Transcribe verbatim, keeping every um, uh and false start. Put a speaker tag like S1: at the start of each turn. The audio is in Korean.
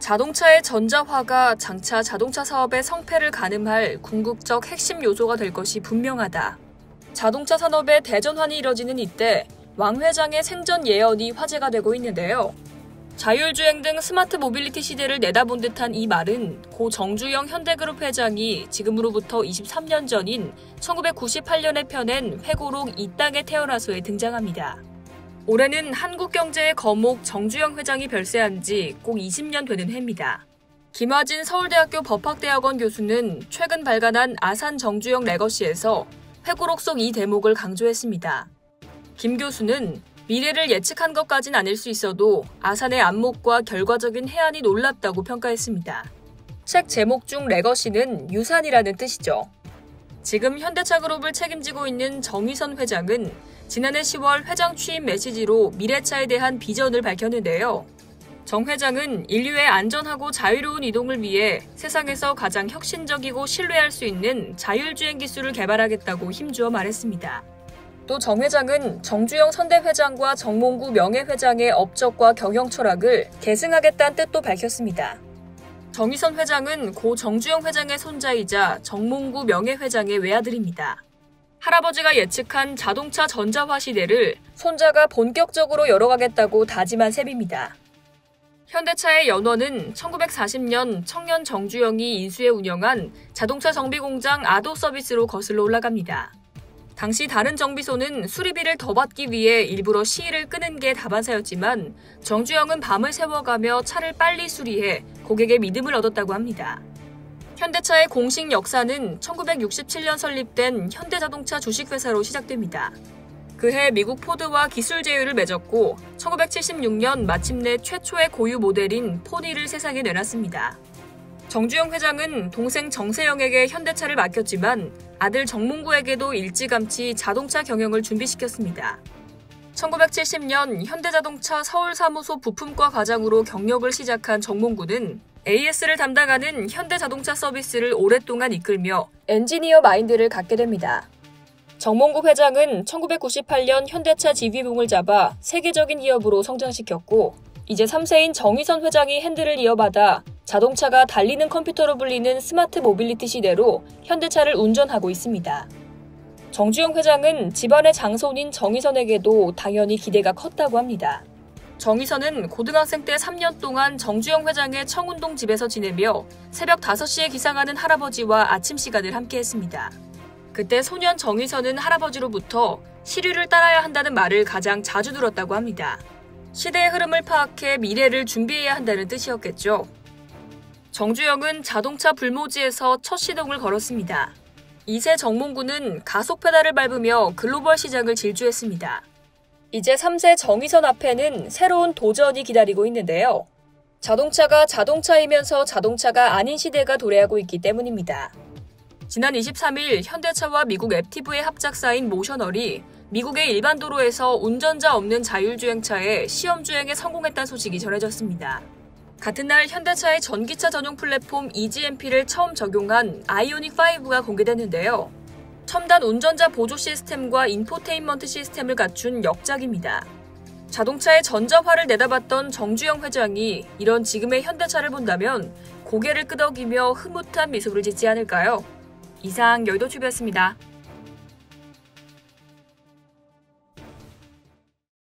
S1: 자동차의 전자화가 장차 자동차 사업의 성패를 가늠할 궁극적 핵심 요소가 될 것이 분명하다. 자동차 산업의 대전환이 이뤄지는 이때 왕 회장의 생전 예언이 화제가 되고 있는데요. 자율주행 등 스마트 모빌리티 시대를 내다본 듯한 이 말은 고 정주영 현대그룹 회장이 지금으로부터 이십삼 년 전인 천구백구십팔 년에 펴낸 회고록 이 땅에 태어나서에 등장합니다. 올해는 한국 경제의 거목 정주영 회장이 별세한 지 꼭 이십 년 되는 해입니다. 김화진 서울대학교 법학대학원 교수는 최근 발간한 아산 정주영 레거시에서 회고록 속 이 대목을 강조했습니다. 김 교수는 미래를 예측한 것까진 아닐 수 있어도 아산의 안목과 결과적인 해안이 놀랍다고 평가했습니다. 책 제목 중 레거시는 유산이라는 뜻이죠. 지금 현대차그룹을 책임지고 있는 정의선 회장은 지난해 시월 회장 취임 메시지로 미래차에 대한 비전을 밝혔는데요. 정 회장은 인류의 안전하고 자유로운 이동을 위해 세상에서 가장 혁신적이고 신뢰할 수 있는 자율주행 기술을 개발하겠다고 힘주어 말했습니다. 또 정 회장은 정주영 선대회장과 정몽구 명예회장의 업적과 경영 철학을 계승하겠다는 뜻도 밝혔습니다. 정의선 회장은 고 정주영 회장의 손자이자 정몽구 명예회장의 외아들입니다. 할아버지가 예측한 자동차 전자화 시대를 손자가 본격적으로 열어가겠다고 다짐한 셈입니다. 현대차의 연원은 천구백사십 년 청년 정주영이 인수해 운영한 자동차 정비 공장 아도 서비스로 거슬러 올라갑니다. 당시 다른 정비소는 수리비를 더 받기 위해 일부러 시일을 끄는 게 다반사였지만 정주영은 밤을 새워가며 차를 빨리 수리해 고객의 믿음을 얻었다고 합니다. 현대차의 공식 역사는 천구백육십칠 년 설립된 현대자동차 주식회사로 시작됩니다. 그해 미국 포드와 기술 제휴를 맺었고 천구백칠십육 년 마침내 최초의 고유 모델인 포니를 세상에 내놨습니다. 정주영 회장은 동생 정세영에게 현대차를 맡겼지만 아들 정몽구에게도 일찌감치 자동차 경영을 준비시켰습니다. 천구백칠십 년 현대자동차 서울사무소 부품과 과장으로 경력을 시작한 정몽구는 에이에스를 담당하는 현대자동차 서비스를 오랫동안 이끌며 엔지니어 마인드를 갖게 됩니다. 정몽구 회장은 천구백구십팔 년 현대차 지휘봉을 잡아 세계적인 기업으로 성장시켰고 이제 삼 세인 정의선 회장이 핸들을 이어받아 자동차가 달리는 컴퓨터로 불리는 스마트 모빌리티 시대로 현대차를 운전하고 있습니다. 정주영 회장은 집안의 장손인 정의선에게도 당연히 기대가 컸다고 합니다. 정의선은 고등학생 때 삼 년 동안 정주영 회장의 청운동 집에서 지내며 새벽 다섯 시에 기상하는 할아버지와 아침 시간을 함께했습니다. 그때 소년 정의선은 할아버지로부터 시류를 따라야 한다는 말을 가장 자주 들었다고 합니다. 시대의 흐름을 파악해 미래를 준비해야 한다는 뜻이었겠죠. 정주영은 자동차 불모지에서 첫 시동을 걸었습니다. 이 세 정몽구는 가속 페달을 밟으며 글로벌 시장을 질주했습니다. 이제 삼 세 정의선 앞에는 새로운 도전이 기다리고 있는데요. 자동차가 자동차이면서 자동차가 아닌 시대가 도래하고 있기 때문입니다. 지난 이십삼 일 현대차와 미국 앱티브의 합작사인 모셔널이 미국의 일반 도로에서 운전자 없는 자율주행차의 시험주행에 성공했다는 소식이 전해졌습니다. 같은 날 현대차의 전기차 전용 플랫폼 이지엠피를 처음 적용한 아이오닉 파이브가 공개됐는데요. 첨단 운전자 보조 시스템과 인포테인먼트 시스템을 갖춘 역작입니다. 자동차의 전자화를 내다봤던 정주영 회장이 이런 지금의 현대차를 본다면 고개를 끄덕이며 흐뭇한 미소를 짓지 않을까요? 이상 여의도튜브였습니다.